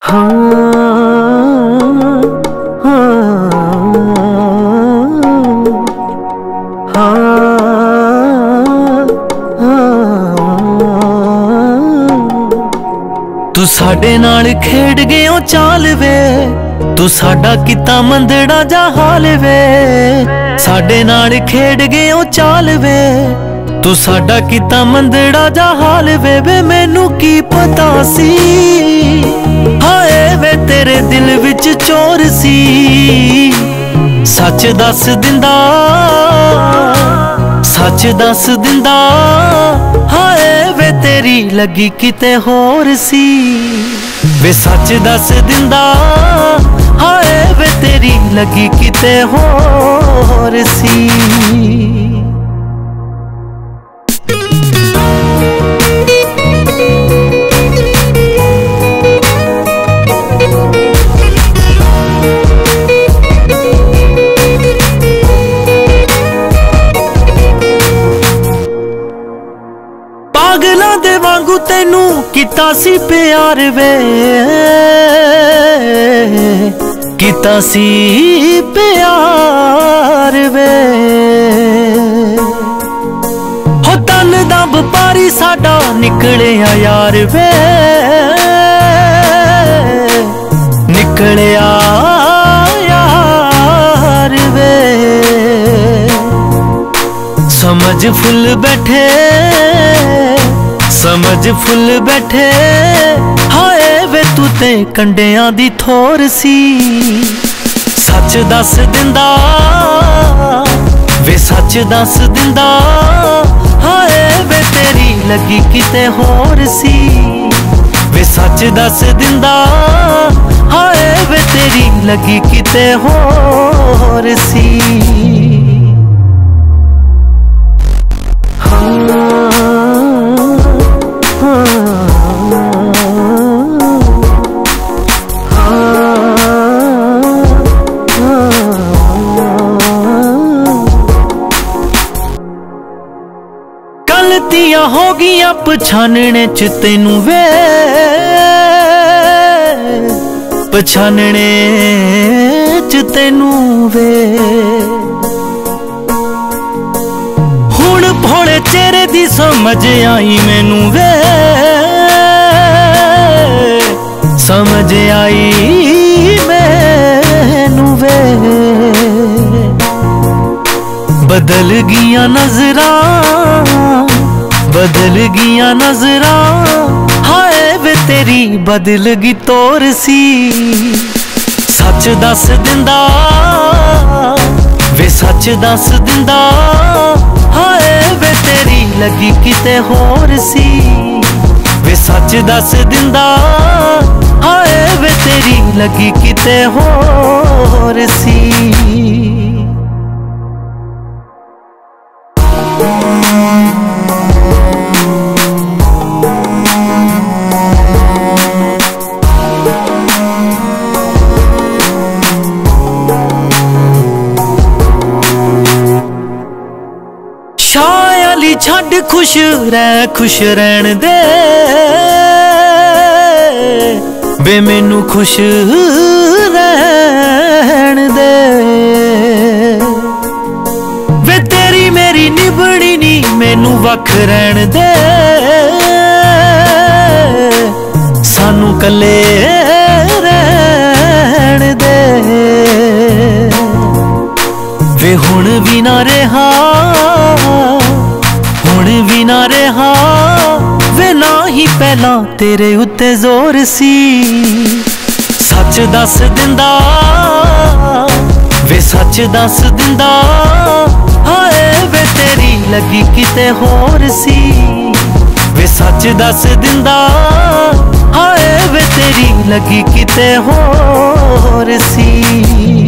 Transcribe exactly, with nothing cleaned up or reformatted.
हाँ हाँ हाँ तू साडे नाल खेड गयो चाल वे, तू साडा किता मंदड़ा जा हाल वे। साडे नाल खेड गयो चाल वे, तू साडा किता मंदड़ा जा हाल वे। वे मैनू की पता सी हाय वे तेरे दिल विच चोर सी, सच दस दिंदा सच दस दिंदा हाय वे तेरी लगी किते होर सी। वे सच दस दिंदा हाय वे तेरी लगी किते होर सी। पागलां दे वांगू तैनू किता सी प्यार वे, किता सी प्यार वे। हो तन दा व्यापारी साडा निकलिया यार वे, निकलिया यार वे। समझ फुल बैठे समझ फुल बैठे हाय वे तू ते कंडियां दी थोर सी। सच दस दिंदा वे सच दस दिंदा हाय वे तेरी लगी किते होर सी। वे सच दस दिंदा हाय वे तेरी लगी किते होर सी। गलतियां हो गईयां पछानने च तैनू वे, पछानने च तैनू वे। हुण भोले चेहरे दी समझ आई मैनू वे, समझ आई मैनू वे। बदल गिया नजरां बदल गिया नजरां हाय वे तेरी बदल गई तोर सी। सच दस दिंदा वे सच दस दिंदा हाय वे तेरी लगी किते होर सी। वे सच दस दिंदा हाय वे तेरी लगी किते होर सी। शायली छड़ खुश रह खुश रहन दे वे मैनू खुश रहन दे। वे तेरी मेरी निभनी नी मैनू वख रहन दे, सानू कले रहन दे। वे हुण भी ना रहा हुण भी ना रहा वे ना ही पहला तेरे उत्ते जोर सी। सच दस दिंदा वे सच दस दिंदा हाय वे तेरी लगी किते होर सी। वे सच दस दिंदा हाय वे तेरी लगी किते होर सी।